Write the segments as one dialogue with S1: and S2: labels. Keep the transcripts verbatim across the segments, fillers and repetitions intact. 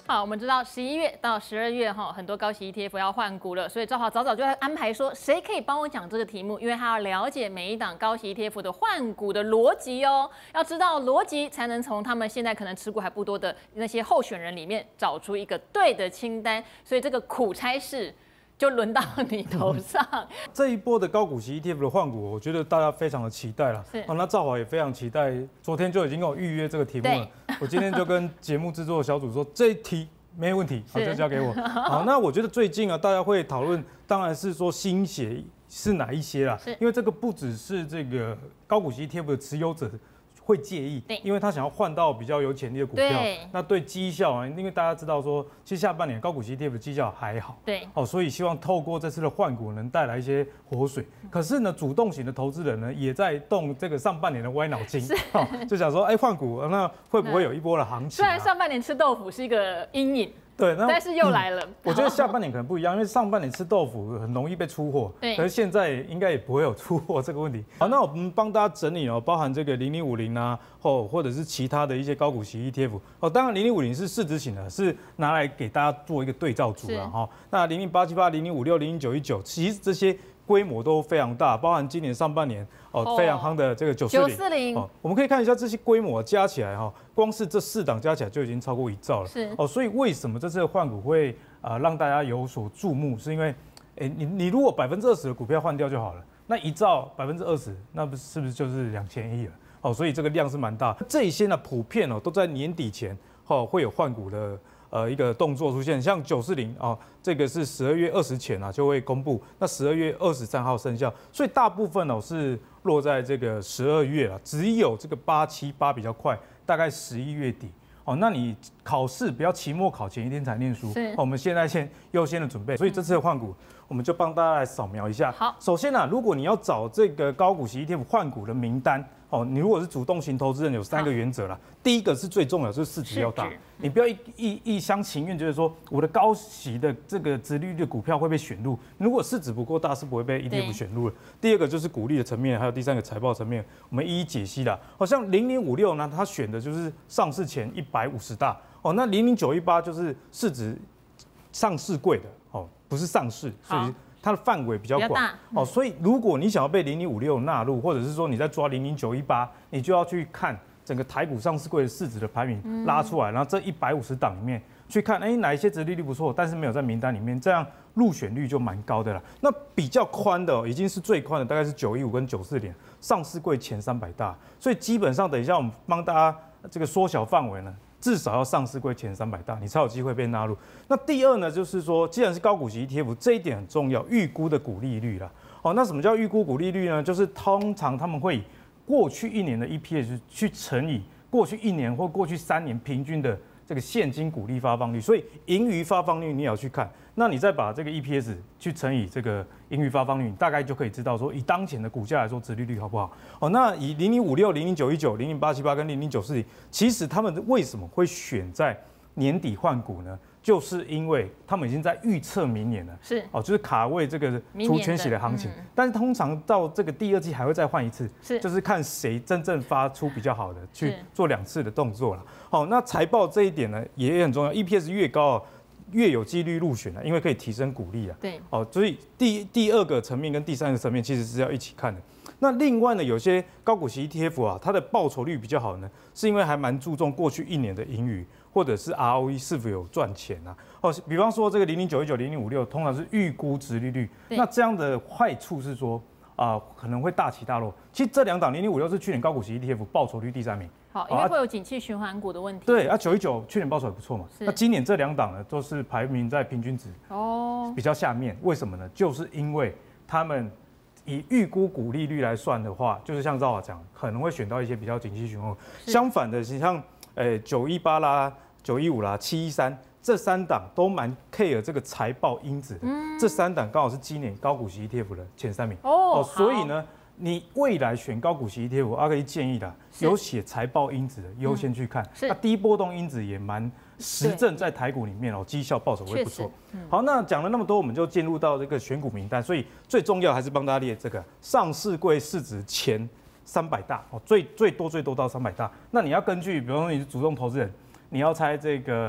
S1: 好，我们知道十一月到十二月哈，很多高息 E T F 要换股了，所以赵豪早早就在安排说，谁可以帮我讲这个题目？因为他要了解每一档高息 E T F 的换股的逻辑哦，要知道逻辑，才能从他们现在可能持股还不多的那些候选人里面找出一个对的清单。所以这个苦差事就轮到你头上。
S2: 这一波的高股息 E T F 的换股，我觉得大家非常的期待了。
S1: 是，
S2: 哦，那赵华也非常期待，昨天就已经跟我预约这个题目了。我今天就跟节目制作小组说，这一题没问题，好，就交给我。好，那我觉得最近啊，大家会讨论，当然是说新血是哪一些啦，因为这个不只是这个高股息 E T F 的持有者会介意，因为他想要换到比较有潜力的股票，那对绩效啊，因为大家知道说，其实下半年高股息 E T F 的绩效还好，
S1: 对，
S2: 哦，所以希望透过这次的换股能带来一些活水。可是呢，主动型的投资人呢，也在动这个上半年的歪脑筋，哦，就想说，哎，换股那会不会有一波的行情？
S1: 虽然上半年吃豆腐是一个阴影。
S2: 对，
S1: 但是又来了、嗯。
S2: 我觉得下半年可能不一样，因为上半年吃豆腐很容易被出货，
S1: 对。
S2: 可是现在应该也不会有出货这个问题。好，那我们帮大家整理哦，包含这个零零五零啊，哦，或者是其他的一些高股息 E T F。哦，当然零零五零是市值型的，是拿来给大家做一个对照组啦。哈。那零零八七八、零零五六、零零九一九，其实这些规模都非常大，包含今年上半年哦非常夯的这个九四零。哦，我们可以看一下这些规模加起来哈。光是这四档加起来就已经超过一兆了，
S1: 是
S2: 哦，所以为什么这次的换股会啊、呃、让大家有所注目？是因为，哎，你你如果百分之二十的股票换掉就好了，那一兆百分之二十，那不是不是就是两千亿了？哦，所以这个量是蛮大。这一些呢，普遍哦都在年底前哦会有换股的呃一个动作出现，像九四零哦，这个是十二月二十前啊就会公布，那十二月二十三号生效，所以大部分哦是落在这个十二月了，只有这个八七八比较快。大概十一月底哦，那你考试不要期末考前一天才念书，哦，我们现在先优先的准备，所以这次的换股，我们就帮大家来扫描一下。
S1: 好，
S2: 首先呢，如果你要找这个高股息 E T F 换股的名单，哦，你如果是主动型投资人，有三个原则啦。第一个是最重要，就是市值要大，你不要一一一厢情愿觉得说我的高息的这个殖利率的股票会被选入，如果市值不够大是不会被 E T F 选入的。第二个就是股利的层面，还有第三个财报层面，我们一一解析啦。好像零零五六呢，它选的就是上市前一百五十大，哦，那零零九一八就是市值上市柜的，哦，不是上市，所以它的范围比较广，哦，所以如果你想要被零零五六纳入，或者是说你在抓零零九一八，你就要去看整个台股上市柜的市值的排名拉出来，然后这一百五十档里面去看，哎，哪一些殖利率不错，但是没有在名单里面，这样入选率就蛮高的了。那比较宽的、哦、已经是最宽的，大概是九一五跟九四零，上市柜前三百大，所以基本上等一下我们帮大家这个缩小范围呢。至少要上市柜前三百大，你才有机会被纳入。那第二呢，就是说，既然是高股息 E T F， 这一点很重要，预估的股利率啦。哦，那什么叫预估股利率呢？就是通常他们会以过去一年的 E P S 去乘以过去一年或过去三年平均的这个现金股利发放率，所以盈余发放率你也要去看。那你再把这个 E P S 去乘以这个盈余发放率，你大概就可以知道说，以当前的股价来说，殖利率好不好？哦，那以零零五六、零零九一九、零零八七八跟零零九四零，其实他们为什么会选在年底换股呢？就是因为他们已经在预测明年了，
S1: 是哦，
S2: 就是卡位这个除权息的行情。嗯、但是通常到这个第二季还会再换一次，
S1: 是
S2: 就是看谁真正发出比较好的，去做两次的动作了。好，那财报这一点呢也很重要 ，E P S 越高。越有几率入选了，因为可以提升股利啊。
S1: 对，
S2: 哦，所以第第二个层面跟第三个层面其实是要一起看的。那另外呢，有些高股息 E T F 啊，它的报酬率比较好呢，是因为还蛮注重过去一年的盈余或者是 R O E 是否有赚钱啊。哦，比方说这个零零九一九、零零五六，通常是预估殖利率。那这样的坏处是说啊、呃，可能会大起大落。其实这两档零零五六是去年高股息 E T F 报酬率第三名。
S1: 好，因为会有景气循环股的问题。
S2: 对啊，九一九去年报酬也不错嘛。那今年这两档呢，都是排名在平均值哦比较下面。为什么呢？就是因为他们以预估股利率来算的话，就是像赵华讲，可能会选到一些比较景气循环。相反的，像呃九一八啦、九一五啦、七一三这三档都蛮 care 这个财报因子的。嗯、这三档刚好是今年高股息 E T F 的前三名哦。哦，所以呢。你未来选高股息 E T F， 阿可以建议的，有写财报因子的优先去看。那低波动因子也蛮实证在台股里面哦，绩效报酬会不错。好，那讲了那么多，我们就进入到这个选股名单。所以最重要还是帮大家列这个上市柜市值前三百大哦，最最多最多到三百大。那你要根据，比方说你是主动投资人，你要猜这个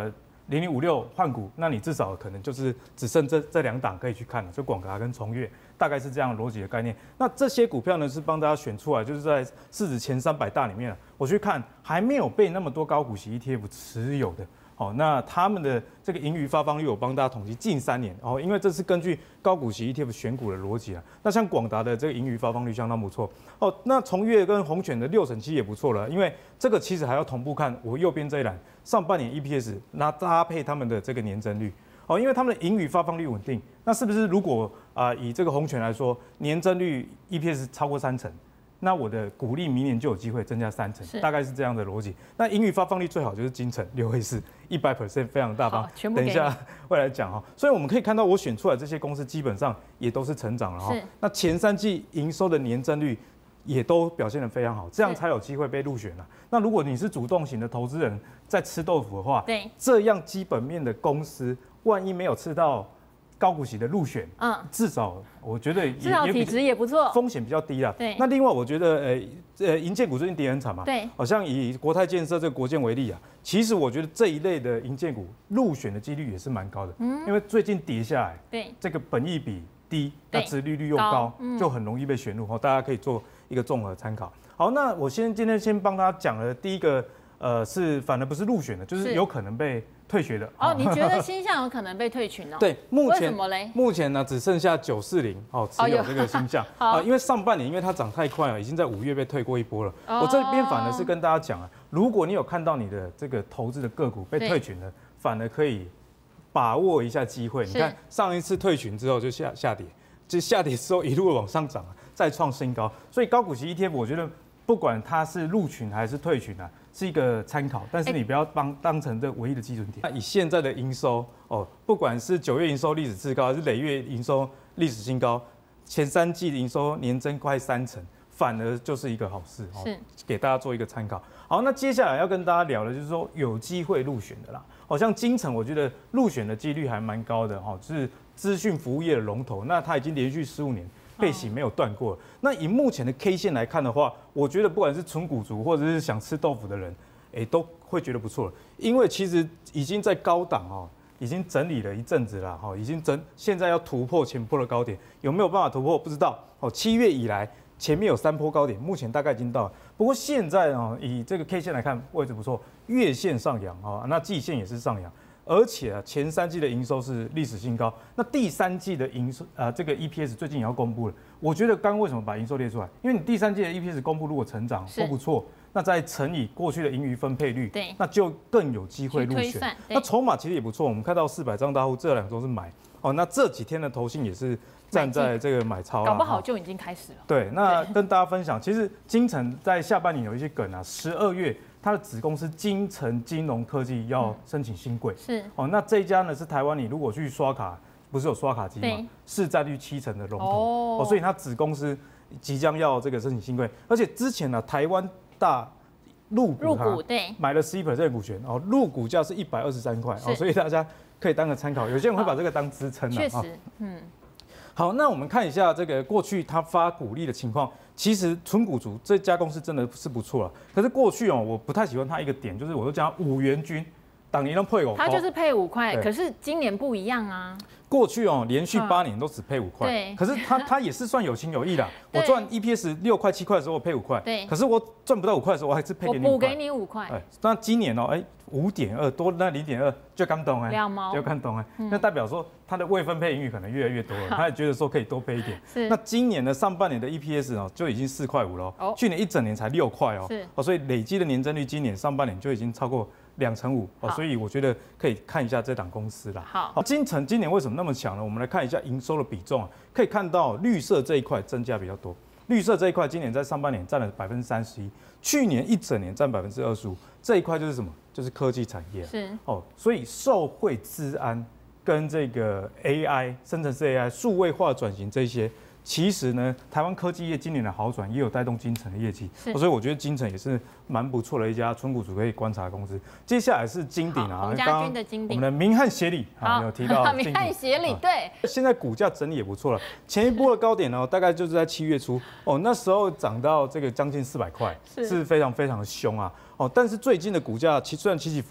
S2: 零零五六换股，那你至少可能就是只剩这这两档可以去看了，就广达跟崇越，大概是这样的逻辑的概念。那这些股票呢是帮大家选出来，就是在市值前三百大里面，我去看还没有被那么多高股息 E T F 持有的。好，那他们的这个盈余发放率，我帮大家统计近三年哦，因为这是根据高股息 E T F 选股的逻辑啊。那像广达的这个盈余发放率相当不错哦，那崇越跟宏全的六成七也不错了，因为这个其实还要同步看我右边这一栏上半年 E P S， 那搭配他们的这个年增率哦，因为他们的盈余发放率稳定，那是不是如果啊、呃、以这个宏全来说，年增率 E P S 超过三成？那我的股利明年就有机会增加三成，大概是这样的逻辑。那盈余发放率最好就是金城六位数，一百 percent 非常大方。等一下会来讲哈。所以我们可以看到，我选出来这些公司基本上也都是成长了哈。那前三季营收的年增率也都表现得非常好，这样才有机会被入选了。那如果你是主动型的投资人，在吃豆腐的话，对，这样基本面的公司，万一没有吃到高股息的入选，嗯，至少我觉得也
S1: 至少体质也不错，
S2: 风险比较低啦。
S1: 对，
S2: 那另外我觉得，呃呃，营建股最近跌很惨嘛，
S1: 对，
S2: 好像以国泰建设这个国建为例啊，其实我觉得这一类的营建股入选的几率也是蛮高的，嗯，因为最近跌下来，对，这个本益比低，那殖利率又高，嗯、就很容易被选入，大家可以做一个综合参考。好，那我先今天先帮大家讲了第一个，呃，是反而不是入选的，就是有可能被退学的
S1: 哦。你觉得新向有可能被退群哦？
S2: 对，目前
S1: 为什么嘞？
S2: 目前呢只剩下九四零哦持有这个新向啊，因为上半年因为它涨太快了，已经在五月被退过一波了。哦、我这边反而是跟大家讲啊，如果你有看到你的这个投资的个股被退群了，反而可以把握一下机会。你看上一次退群之后就下下跌，就下跌之后一路往上涨啊，再创新高。所以高股息 E T F 我觉得不管它是入群还是退群啊，是一个参考，但是你不要当当成这唯一的基准点。那以现在的营收哦，不管是九月营收历史次高，还是累月营收历史新高，前三季的营收年增快三成，反而就是一个好事哦，给大家做一个参考。好，那接下来要跟大家聊的就是说有机会入选的啦，好像金城我觉得入选的几率还蛮高的哈，就是资讯服务业的龙头，那它已经连续十五年配息没有断过。那以目前的 K 线来看的话，我觉得不管是纯股族或者是想吃豆腐的人，哎、欸，都会觉得不错了。因为其实已经在高档哦，已经整理了一阵子了哈，已经整现在要突破前波的高点，有没有办法突破不知道哦。七月以来前面有三波高点，目前大概已经到了。不过现在哦，以这个 K 线来看位置不错，月线上扬啊，那季线也是上扬。而且啊，前三季的营收是历史新高，那第三季的营收啊，这个 E P S 最近也要公布了。我觉得刚刚为什么把营收列出来？因为你第三季的 E P S 公布如果成长都不错，那再乘以过去的盈余分配率，对，那就更有机会入选。那筹码其实也不错，我们看到四百张大户这两周是买哦，那这几天的投信也是站在这个买超，
S1: 搞不好就已经开始了。
S2: 对，那跟大家分享，其实金城在下半年有一些梗啊，十二月。它的子公司金城金融科技要申请新贵，是哦，那这一家呢是台湾，你如果去刷卡，不是有刷卡机吗？市占率七成的龙头哦，所以它子公司即将要这个申请新贵，而且之前呢、啊，台湾大入股它对买了十一 percent 的股权哦，入股价是一百二十三块哦，所以大家可以当个参考，有些人会把这个当支撑的，
S1: 确实，嗯。
S2: 好，那我们看一下这个过去它发股利的情况。其实纯股族这家公司真的是不错了，可是过去哦，我不太喜欢它一个点，就是我都叫它五元均，当年都配五，
S1: 它就是配五块，可是今年不一样啊。
S2: 过去哦，连续八年都只配五块，对，可是它它也是算有情有义的。我赚 E P S 六块七块的时候我配五块，对，可是我赚不到五块的时候我还是配给你五块，
S1: 我补给你五块。哎，
S2: 那今年哦，哎，五点二多那零点二就刚懂哎，
S1: 两毛
S2: 就刚懂哎，那代表说它的未分配盈余可能越来越多了，他也觉得说可以多配一点。是，那今年的上半年的 E P S 哦就已经四块五了，哦，去年一整年才六块哦，是，哦，所以累积的年增率今年上半年就已经超过两成五哦，所以我觉得可以看一下这档公司啦。好，金城今年为什么那么强呢？我们来看一下营收的比重啊，可以看到绿色这一块增加比较多。绿色这一块今年在上半年占了百分之三十一，去年一整年占百分之二十五。这一块就是什么？就是科技产业。是哦，所以受惠资安跟这个 A I 生成式 A I 数位化转型这些。其实呢，台湾科技业今年的好转也有带动金城的业绩，所以我觉得金城也是蛮不错的一家纯股族可以观察的公司。接下来是金鼎啊，
S1: 刚刚我
S2: 们的明翰协理啊有提到
S1: 明翰协理，对，
S2: 现在股价整理也不错了。前一波的高点呢，大概就是在七月初哦，那时候涨到这个将近四百块，是非常非常的凶啊哦。但是最近的股价其虽然起起伏伏，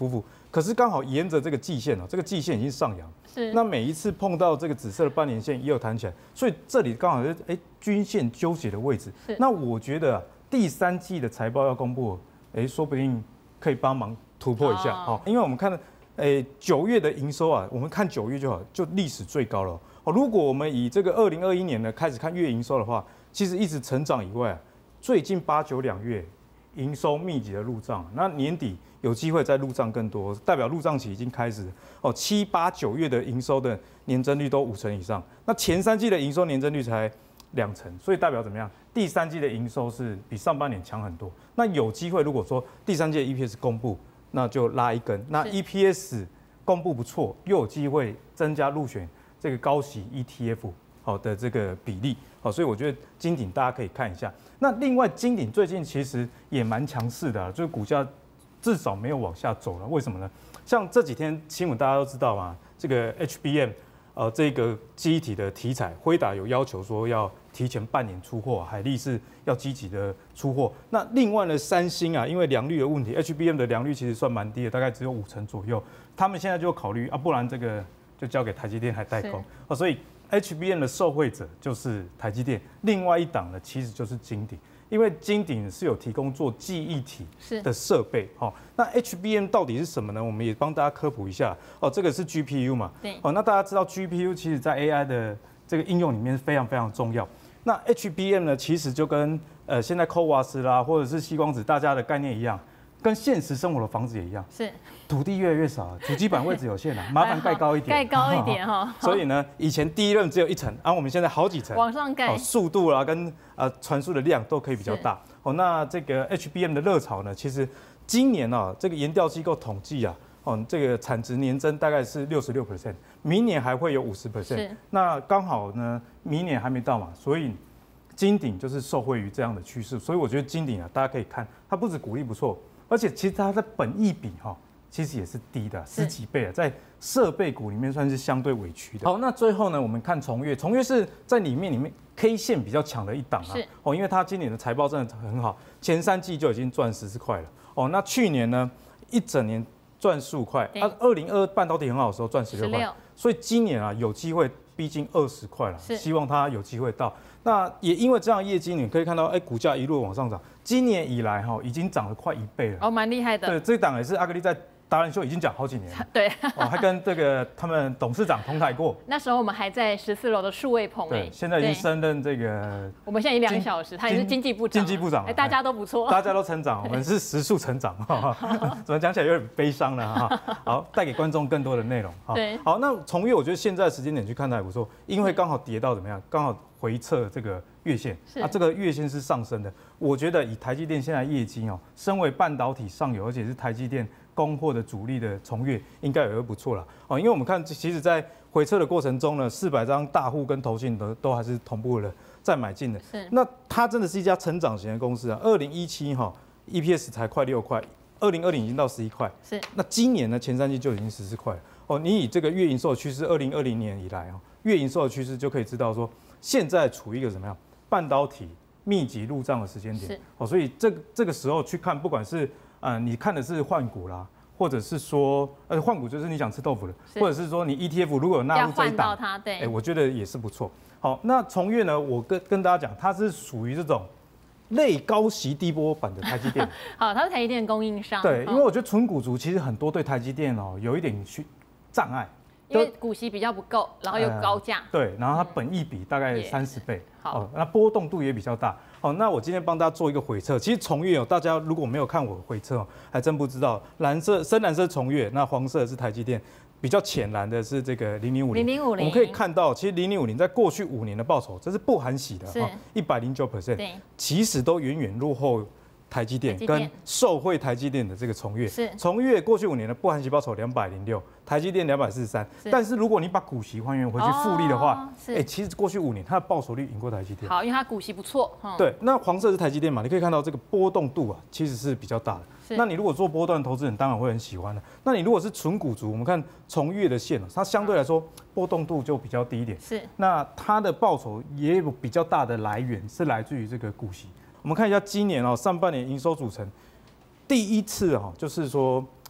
S2: 可是刚好沿着这个季线哦，这个季线已经上扬，
S1: 是。
S2: 那每一次碰到这个紫色的半年线也有弹起来，所以这里刚好是哎均线纠结的位置。那我觉得、啊、第三季的财报要公布，哎，说不定可以帮忙突破一下哦，因为我们看。诶，九月的营收啊，我们看九月就好，就历史最高了哦。如果我们以这个二零二一年呢开始看月营收的话，其实一直成长以外啊，最近八九两月营收密集的入账，那年底有机会再入账更多，代表入账期已经开始哦。七八九月的营收的年增率都五成以上，那前三季的营收年增率才两成，所以代表怎么样？第三季的营收是比上半年强很多。那有机会，如果说第三季的 E P S 公布，那就拉一根，那 E P S 公布不错，又有机会增加入选这个高息 E T F 好的这个比例，好，所以我觉得金鼎大家可以看一下。那另外金鼎最近其实也蛮强势的、啊，就是股价至少没有往下走了，为什么呢？像这几天新闻大家都知道嘛，这个 H B M 呃这个记忆体的题材，辉达有要求说要提前半年出货，海力士要积极的出货。那另外呢，三星啊，因为良率的问题 ，H B M 的良率其实算蛮低的，大概只有五成左右。他们现在就考虑啊，不然这个就交给台积电来代工啊。所以 H B M 的受惠者就是台积电，另外一档呢其实就是金鼎，因为金鼎是有提供做记忆体的设备。好，那 H B M 到底是什么呢？我们也帮大家科普一下哦。这个是 G P U 嘛？对。哦，那大家知道 G P U 其实在 A I 的这个应用里面非常非常重要。那 H B M 呢，其实就跟呃现在 C O V A S 啦，或者是矽光子大家的概念一样，跟现实生活的房子也一样，是土地越来越少，主机板位置有限了，麻烦盖高一点，
S1: 盖高一点哈。
S2: 所以呢，以前第一任只有一层，然后我们现在好几层，
S1: 往上盖，
S2: 速度啦跟呃传输的量都可以比较大。哦，那这个 H B M 的热潮呢，其实今年啊，这个研调机构统计啊。哦，这个产值年增大概是六十六 percent， 明年还会有五十 percent。那刚好呢，明年还没到嘛，所以金鼎就是受惠于这样的趋势。所以我觉得金鼎啊，大家可以看，它不止股利不错，而且其实它的本益比哈，其实也是低的，十几倍啊，在设备股里面算是相对委屈的。好，那最后呢，我们看崇越，崇越是在里面里面 K 线比较强的一档啊。哦，因为它今年的财报真的很好，前三季就已经赚十四块了。哦，那去年呢，一整年。赚十五块，啊，二零二半导体很好的时候赚十六块，所以今年啊有机会逼近二十块了，希望它有机会到。那也因为这样业绩，你可以看到，哎，股价一路往上涨，今年以来哈已经涨了快一倍了，
S1: 哦，蛮厉害的。
S2: 对，这一档也是阿格力在达人秀已经讲好几年了，
S1: 对，
S2: 哦，还跟这个他们董事长同台过。
S1: 那时候我们还在十四楼的数位棚，
S2: 对，现在已经升任这个，
S1: 我们现在已经两小时，他也是经济部长，
S2: 经济部长，
S1: 哎，大家都不错，
S2: 大家都成长，我们是时速成长，怎么讲起来有点悲伤了哈。好，带给观众更多的内容。对，好，那崇越我觉得现在时间点去看它也不错，因为刚好跌到怎么样，刚好回测这个月线，啊，这个月线是上升的。我觉得以台积电现在业绩哦，身为半导体上游，而且是台积电供货的主力的崇越，应该也会不错了哦。因为我们看，其实，在回测的过程中呢，四百张大户跟投信都都还是同步的在买进的。是，那它真的是一家成长型的公司啊。二零一七哈 E P S 才快六块，二零二零已经到十一块。是，那今年呢，前三季就已经十四块了哦。你以这个月营收的趋势，二零二零年以来哦，月营收的趋势就可以知道说，现在处于一个怎么样半导体密集入账的时间点哦。所以这个这个时候去看，不管是呃，你看的是换股啦，或者是说，呃，换股就是你想吃豆腐了，或者是说你 E T F 如果有纳入这一档，哎、欸，我觉得也是不错。好，那崇越呢，我跟跟大家讲，它是属于这种类高息低波版的台积电。
S1: 好，它是台积电供应商。
S2: 对，因为我觉得纯股族其实很多对台积电哦有一点去障碍。
S1: 因为股息比较不够，然后又高价、呃，
S2: 对，然后它本益比大概三十倍，好、哦，那波动度也比较大。好、哦，那我今天帮大家做一个回测，其实崇越哦，大家如果没有看我回测哦，还真不知道，蓝色深蓝色崇越，那黄色是台积电，比较浅蓝的是这个零零五零。零零五零，我们可以看到，其实零零五零在过去五年的报酬，这是不含息的，哈，一百零九 percent， 其实都远远落后。台积电跟受惠台积电的这个崇越，是崇越过去五年的不含息报酬两百零六，台积电两百四十三。但是如果你把股息还原回去复利的话，哎、欸，其实过去五年它的报酬率赢过台积电。
S1: 好，因为它股息不错。嗯、
S2: 对，那黄色是台积电嘛，你可以看到这个波动度啊，其实是比较大的。那你如果做波段投资人，当然会很喜欢的。那你如果是纯股族，我们看崇越的线，它相对来说波动度就比较低一点。是，那它的报酬也有比较大的来源，是来自于这个股息。我们看一下今年哦，上半年营收组成，第一次哈，就是说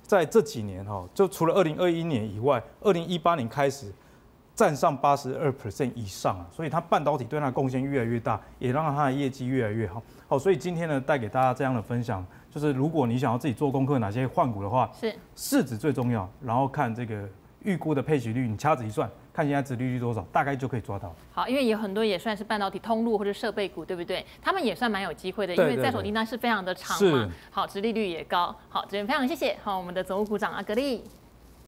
S2: 在这几年哈，就除了二零二一年以外，二零一八年开始占上八十二 percent 以上啊，所以它半导体对它的贡献越来越大，也让它的业绩越来越好。好，所以今天呢，带给大家这样的分享，就是如果你想要自己做功课，哪些换股的话，
S1: 是
S2: 市值最重要，然后看这个预估的配息率，你掐指一算，看现在殖利率多少，大概就可以抓到。
S1: 好，因为有很多也算是半导体通路或者设备股，对不对？他们也算蛮有机会的，因
S2: 对对
S1: 为在手订单是非常的长嘛，好，殖利率也高。好，这边非常谢谢好我们的总务股长阿格力。